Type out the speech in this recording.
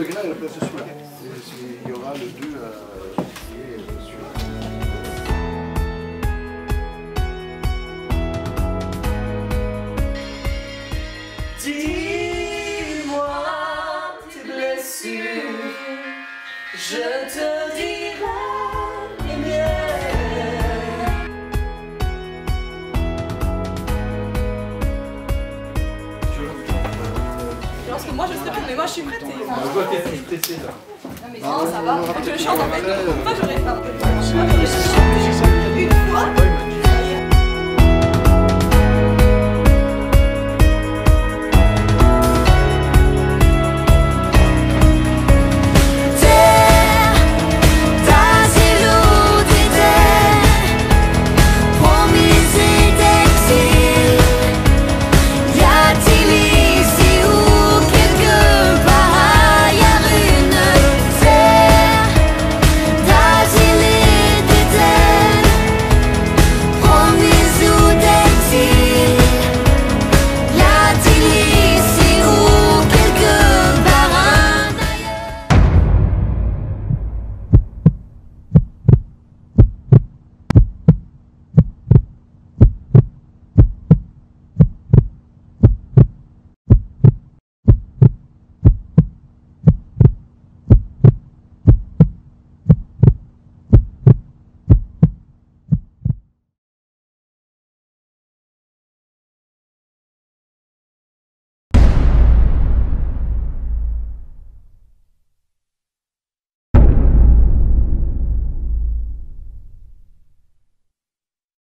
degrés à la place de celui-là. Il y aura le 2 sur. Dis-moi tes blessures, je te dirai les miennes. Parce que moi je sais pas, mais moi je suis prête. On voit tester là. Non mais sinon ça va, faut que je chante en fait. Pourquoi j'aurais pas? Une fois